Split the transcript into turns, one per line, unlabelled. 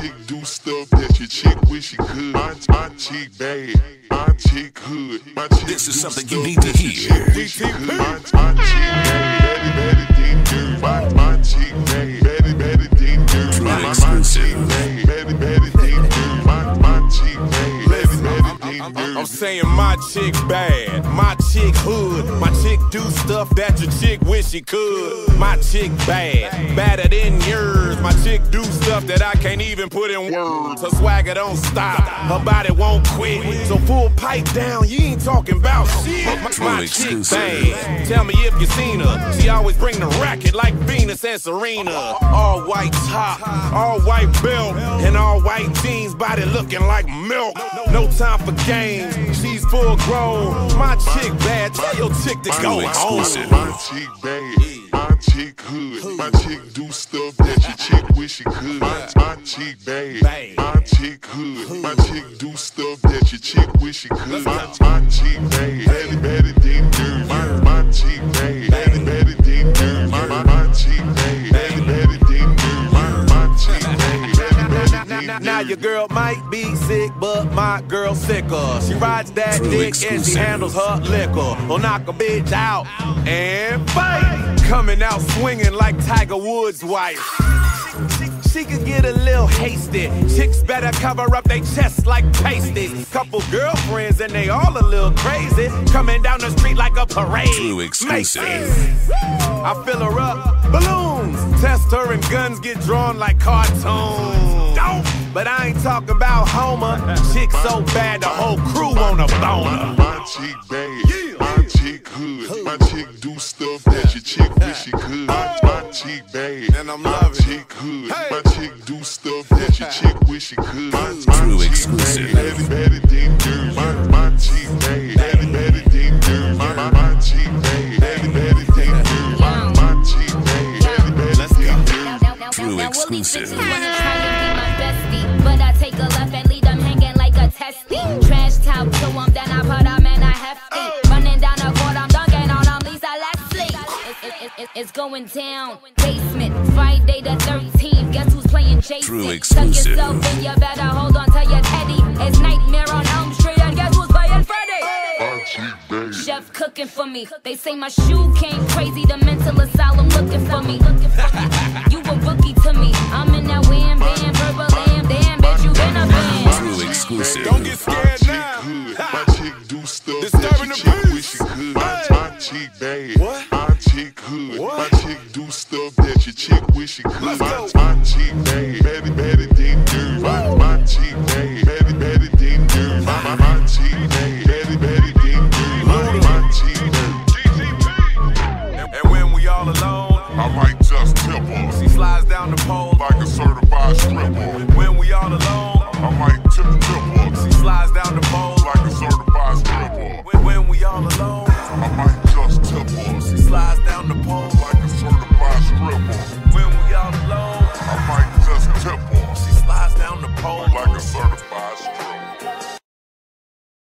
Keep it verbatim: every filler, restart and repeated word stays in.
chick do stuff that your chick wish she could. My, my chick bad, my chick hood. My chick
this is
do
something
stuff
you need to
that your
hear.
chick wish she could. My, my chick bad, better, better than dirt. My, my chick bad, better, better than dirt. My, my, my chick bad, better, better than dirt. My, my chick bad, better, better than dirt.
I'm saying my chick bad, my chick hood. My chick do stuff that your chick wish she could. My chick bad, badder than yours. My chick do stuff that I can't even put in words. Her swagger don't stop, her body won't quit. So full pipe down, you ain't talking about shit. My, my chick bad, tell me if you seen her. She always bring the racket like Venus and Serena. All white top, all white belt, and all white jeans, body looking like milk. No time for games, she's full grown. My chick bad, tell your chick to go home.
My chick bad, my chick hood. My chick do stuff that your chick wish she could. My, my chick bad, my chick hood. My chick do stuff that your chick wish she could. My, my chick bad, better, better than dirt. My, my chick bad, better, better than dirt. My, my, my chick bad, better, better than dirt. My, my chick bad, better, better than dirt.
Now your girl might be sick, but my girl sicker. She rides that
True
dick
exclusive.
and she handles her liquor. Will knock a bitch out and fight. Coming out swinging like Tiger Woods' wife. She could get a little hasty. Chicks better cover up they chests like pasties. Couple girlfriends and they all a little crazy. Coming down the street like a parade.
True exclusive.
Macy's. I fill her up, balloons. Test her and guns get drawn like cartoons. Don't. But I ain't talking about Homer. Chick so bad the whole crew wanna boner.
My chick bad, my chick hood. My chick do stuff that your chick wish she could. My, my chick bad,
And I'm
my
loving
chick hood. My chick do stuff that your chick wish she could. My, my
True
chick
exclusive.
bad, better, better than dirt. My, my chick bad, better, better than dirt. My, my, my chick bad, better, better than dirt. My, my chick bad, better, better than dirt.
True exclusive.
But I take a left and leave them hanging like a testy. Trash talk to them, then I put them in a hefty. Running down the court, I'm dunking on them, Lisa Leslie. It, it, it, it's going down. Basement, Friday the thirteenth. Guess who's playing Jason?
True exclusive.
Tuck yourself in, you better hold on to your teddy. It's Nightmare on Elm Street, and guess who's playing Freddy?
My chick bad.
Chef cooking for me. They say my shoe came crazy. The mental asylum looking for me. You a rookie to me. I'm in that wham bam, purple lamb. Damn, bitch, you in a band.
True exclusive.
Don't get scared
Chick
now.
hood. My chick do stuff
Disturbing
that
the
your chick
peace.
wish she could. My,
Hey.
my chick bad,
What?
my chick hood.
What?
My chick do stuff that your chick wish she could.
Let's
My,
go.
my chick bad, better, better than dirt. My, my chick bad.